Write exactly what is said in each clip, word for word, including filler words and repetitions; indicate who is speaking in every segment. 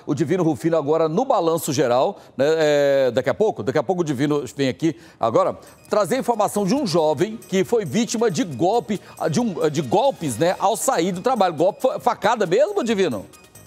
Speaker 1: O Divino Rufino agora no Balanço Geral, né, é, daqui a pouco, daqui a pouco o Divino vem aqui agora trazer a informação de um jovem que foi vítima de golpe, de, um, de golpes, né, ao sair do trabalho. Golpe, facada mesmo, Divino?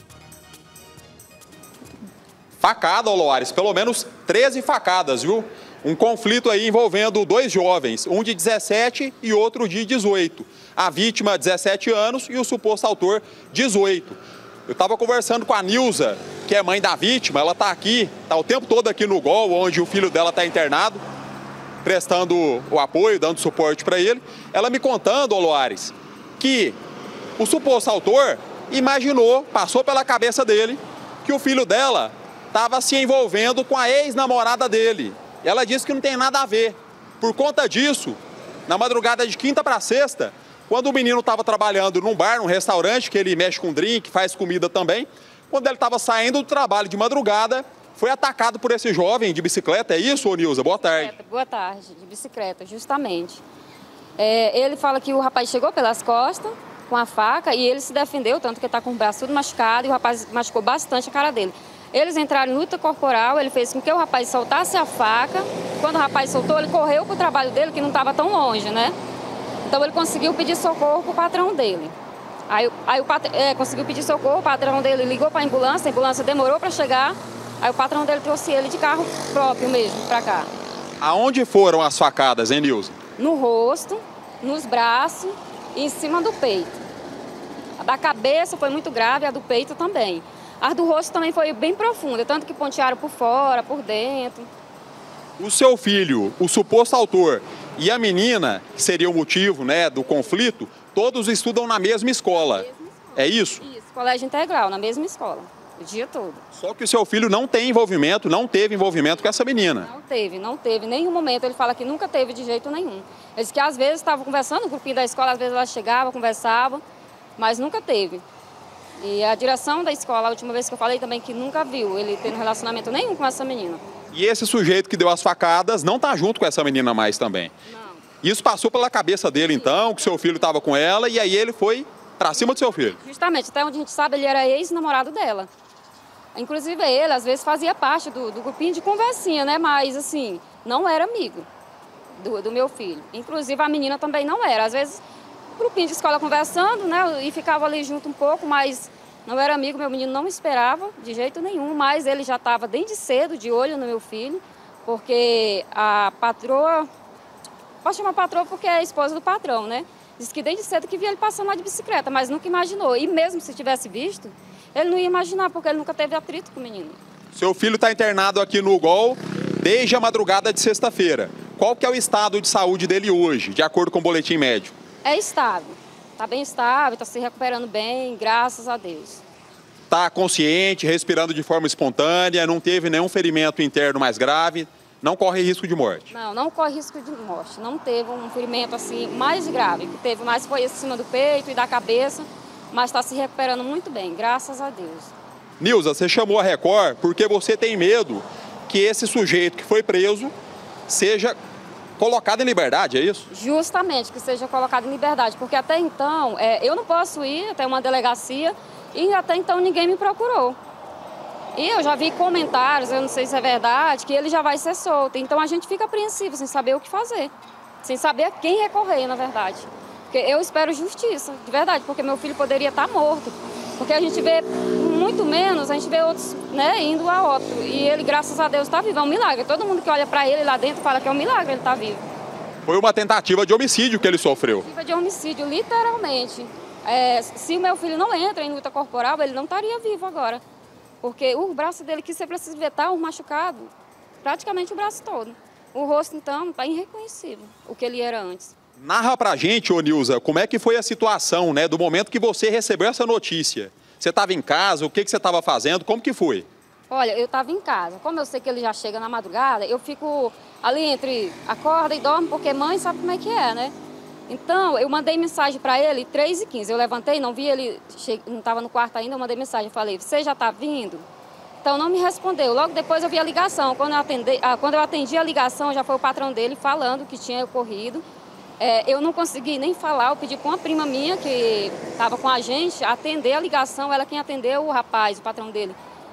Speaker 2: Facada, Loares, pelo menos treze facadas, viu? Um conflito aí envolvendo dois jovens, um de dezessete e outro de dezoito. A vítima, dezessete anos, e o suposto autor, dezoito. Eu estava conversando com a Nilza, que é mãe da vítima, ela está aqui, está o tempo todo aqui no Gol, onde o filho dela está internado, prestando o apoio, dando suporte para ele. Ela me contando, Loares, que o suposto autor imaginou, passou pela cabeça dele, que o filho dela estava se envolvendo com a ex-namorada dele. E ela disse que não tem nada a ver. Por conta disso, na madrugada de quinta para sexta, quando o menino estava trabalhando num bar, num restaurante, que ele mexe com drink, faz comida também, quando ele estava saindo do trabalho de madrugada, foi atacado por esse jovem de bicicleta. É isso, ô Nilza? Boa tarde.
Speaker 3: Boa tarde, de bicicleta, justamente. É, ele fala que o rapaz chegou pelas costas com a faca e ele se defendeu, tanto que está com o braço tudo machucado e o rapaz machucou bastante a cara dele. Eles entraram em luta corporal, ele fez com que o rapaz soltasse a faca. Quando o rapaz soltou, ele correu para o trabalho dele, que não estava tão longe, né? Então ele conseguiu pedir socorro para o patrão dele. Aí, aí o patrão é, conseguiu pedir socorro, o patrão dele ligou para a ambulância, a ambulância demorou para chegar. Aí o patrão dele trouxe ele de carro próprio mesmo para cá.
Speaker 2: Aonde foram as facadas, hein, Nilza?
Speaker 3: No rosto, nos braços e em cima do peito. A da cabeça foi muito grave, a do peito também. A do rosto também foi bem profunda, tanto que pontearam por fora, por dentro.
Speaker 2: O seu filho, o suposto autor, e a menina, que seria o motivo, né, do conflito, todos estudam na mesma escola.
Speaker 3: Mesma escola.
Speaker 2: É isso?
Speaker 3: Isso, colégio integral, na mesma escola, o dia todo.
Speaker 2: Só que o seu filho não tem envolvimento, não teve envolvimento com essa menina.
Speaker 3: Não teve, não teve, nenhum momento. Ele fala que nunca teve de jeito nenhum. Ele disse que às vezes estavam conversando, o grupinho da escola, às vezes ela chegava, conversava, mas nunca teve. E a direção da escola, a última vez que eu falei também, que nunca viu ele tendo relacionamento nenhum com essa menina.
Speaker 2: E esse sujeito que deu as facadas não tá junto com essa menina mais também?
Speaker 3: Não.
Speaker 2: Isso passou pela cabeça dele então, que seu filho estava com ela, e aí ele foi pra cima do seu filho?
Speaker 3: Justamente, até onde a gente sabe, ele era ex-namorado dela. Inclusive ele, às vezes, fazia parte do, do grupinho de conversinha, né? Mas, assim, não era amigo do, do meu filho. Inclusive a menina também não era. Às vezes, grupinho de escola conversando, né? E ficava ali junto um pouco, mas não era amigo. Meu menino não esperava de jeito nenhum, mas ele já estava desde cedo de olho no meu filho, porque a patroa, posso chamar patroa porque é a esposa do patrão, né? Diz que desde cedo que via ele passando lá de bicicleta, mas nunca imaginou. E mesmo se tivesse visto, ele não ia imaginar, porque ele nunca teve atrito com o menino.
Speaker 2: Seu filho está internado aqui no Gol desde a madrugada de sexta-feira. Qual que é o estado de saúde dele hoje, de acordo com o boletim médico?
Speaker 3: É estável. Está bem estável, está se recuperando bem, graças a Deus.
Speaker 2: Está consciente, respirando de forma espontânea, não teve nenhum ferimento interno mais grave, não corre risco de morte?
Speaker 3: Não, não corre risco de morte. Não teve um ferimento assim mais grave. O que teve mais foi acima do peito e da cabeça, mas está se recuperando muito bem, graças a Deus.
Speaker 2: Nilza, você chamou a Record porque você tem medo que esse sujeito que foi preso seja colocado em liberdade, é isso?
Speaker 3: Justamente, que seja colocado em liberdade, porque até então, é, eu não posso ir até uma delegacia e até então ninguém me procurou. E eu já vi comentários, eu não sei se é verdade, que ele já vai ser solto. Então a gente fica apreensivo, sem saber o que fazer, sem saber a quem recorrer, na verdade. Porque eu espero justiça, de verdade, porque meu filho poderia estar morto. Porque a gente vê muito menos, a gente vê outros, né, indo a óbito. E ele, graças a Deus, está vivo, é um milagre. Todo mundo que olha para ele lá dentro fala que é um milagre ele estar vivo.
Speaker 2: Foi uma tentativa de homicídio que ele sofreu.
Speaker 3: Tentativa de homicídio, literalmente. É, se o meu filho não entra em luta corporal, ele não estaria vivo agora. Porque o braço dele, que você precisa ver, tá um machucado, praticamente o braço todo. O rosto, então, está irreconhecível, o que ele era antes.
Speaker 2: Narra pra gente, ô Nilza, como é que foi a situação, né, do momento que você recebeu essa notícia. Você estava em casa, o que, que você estava fazendo, como que foi?
Speaker 3: Olha, eu estava em casa. Como eu sei que ele já chega na madrugada, eu fico ali entre acorda e dorme, porque mãe sabe como é que é, né? Então, eu mandei mensagem para ele três e quinze. Eu levantei, não vi ele, che... não estava no quarto ainda, eu mandei mensagem. Falei, você já está vindo? Então, não me respondeu. Logo depois eu vi a ligação. Quando eu atendi, ah, quando eu atendi a ligação, já foi o patrão dele falando que tinha ocorrido. É, eu não consegui nem falar, eu pedi para uma prima minha que estava com a gente atender a ligação. Ela quem atendeu, o rapaz, o patrão dele.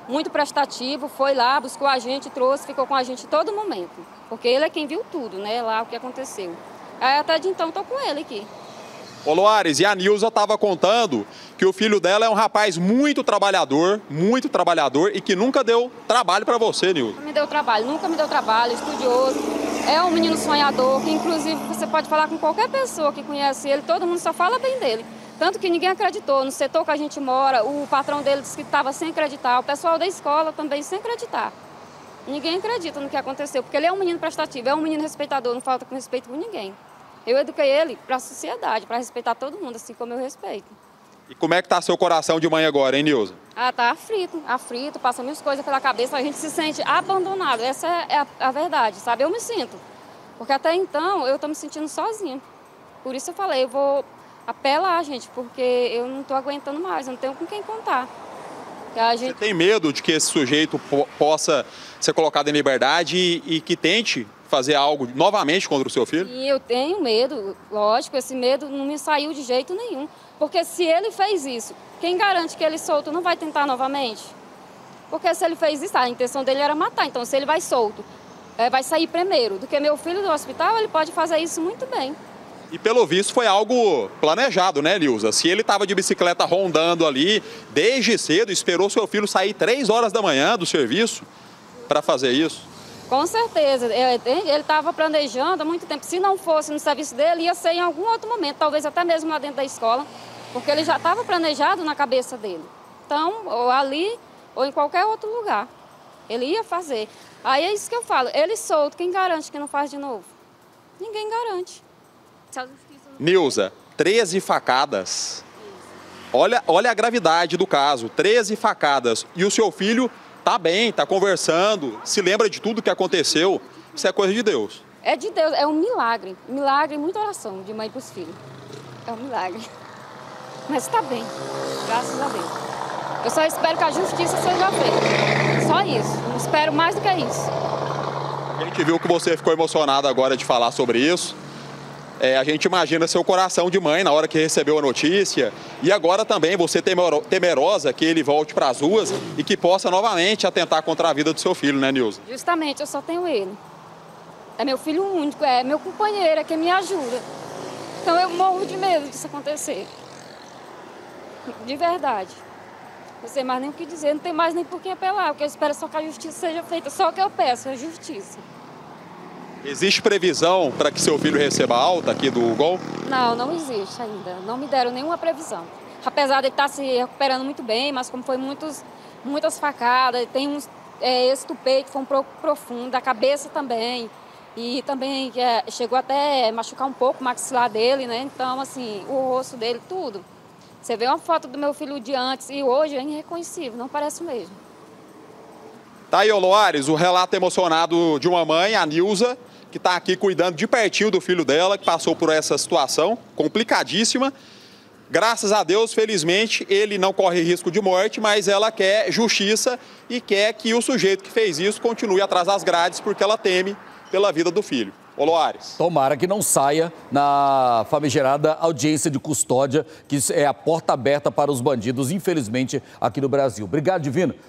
Speaker 3: muito prestativo, foi lá, buscou a gente, trouxe, ficou com a gente todo momento. Porque ele é quem viu tudo, né, lá o que aconteceu. Aí até de então estou com ele aqui.
Speaker 2: Ô Loares, e a Nilza estava contando que o filho dela é um rapaz muito trabalhador, muito trabalhador e que nunca deu trabalho para você, Nilza.
Speaker 3: Nunca me deu trabalho, nunca me deu trabalho, estudioso. É um menino sonhador, que inclusive você pode falar com qualquer pessoa que conhece ele, todo mundo só fala bem dele. Tanto que ninguém acreditou. No setor que a gente mora, o patrão dele disse que estava sem acreditar, o pessoal da escola também sem acreditar. Ninguém acredita no que aconteceu, porque ele é um menino prestativo, é um menino respeitador, não falta com respeito com ninguém. Eu eduquei ele para a sociedade, para respeitar todo mundo, assim como eu respeito.
Speaker 2: E como é que tá seu coração de mãe agora, hein, Nilza?
Speaker 3: Ah, tá aflito, aflito, passa mil coisas pela cabeça, a gente se sente abandonado, essa é a, a verdade, sabe? Eu me sinto, porque até então eu tô me sentindo sozinha. Por isso eu falei, eu vou apelar, gente, porque eu não tô aguentando mais, eu não tenho com quem contar. A gente...
Speaker 2: Você tem medo de que esse sujeito po possa ser colocado em liberdade e, e que tente fazer algo novamente contra o seu filho?
Speaker 3: E eu tenho medo, lógico, esse medo não me saiu de jeito nenhum. Porque se ele fez isso, quem garante que ele solto não vai tentar novamente? Porque se ele fez isso, a intenção dele era matar. Então, se ele vai solto, é, vai sair primeiro do que meu filho do hospital, ele pode fazer isso muito bem.
Speaker 2: E pelo visto foi algo planejado, né, Nilza? Se ele estava de bicicleta rondando ali desde cedo, esperou seu filho sair três horas da manhã do serviço para fazer isso?
Speaker 3: Com certeza, ele estava planejando há muito tempo. Se não fosse no serviço dele, ia ser em algum outro momento, talvez até mesmo lá dentro da escola, porque ele já estava planejado na cabeça dele. Então, ou ali, ou em qualquer outro lugar, ele ia fazer. Aí é isso que eu falo, ele solto, quem garante que não faz de novo? Ninguém garante.
Speaker 2: Nilza, treze facadas. Olha, olha a gravidade do caso, treze facadas. E o seu filho tá bem, tá conversando, se lembra de tudo que aconteceu. Isso é coisa de Deus.
Speaker 3: É de Deus, é um milagre. Milagre e muita oração de mãe para os filhos. É um milagre. Mas está bem, graças a Deus. Eu só espero que a justiça seja feita. Só isso, não espero mais do que isso.
Speaker 2: A gente viu que você ficou emocionada agora de falar sobre isso. É, a gente imagina seu coração de mãe na hora que recebeu a notícia. E agora também você temerosa que ele volte para as ruas e que possa novamente atentar contra a vida do seu filho, né, Nilza?
Speaker 3: Justamente, eu só tenho ele. É meu filho único, é meu companheiro, é quem me ajuda. Então eu morro de medo disso acontecer. De verdade. Não sei mais nem o que dizer, não tem mais nem por que apelar, porque eu espero só que a justiça seja feita. Só o que eu peço é justiça.
Speaker 2: Existe previsão para que seu filho receba alta aqui do Gol?
Speaker 3: Não, não existe ainda. Não me deram nenhuma previsão. Apesar de ele estar se recuperando muito bem, mas como foi muitos, muitas facadas, tem uns, é, esse do peito foi um pouco profundo, a cabeça também. E também é, chegou até machucar um pouco o maxilar dele, né? Então, assim, o rosto dele, tudo. Você vê uma foto do meu filho de antes e hoje é irreconhecível, não parece o mesmo.
Speaker 2: Tá aí, ô Loares, o relato emocionado de uma mãe, a Nilza, que está aqui cuidando de pertinho do filho dela, que passou por essa situação complicadíssima. Graças a Deus, felizmente, ele não corre risco de morte, mas ela quer justiça e quer que o sujeito que fez isso continue atrás das grades, porque ela teme pela vida do filho. Ô Loares.
Speaker 1: Tomara que não saia na famigerada audiência de custódia, que é a porta aberta para os bandidos, infelizmente, aqui no Brasil. Obrigado, Divino.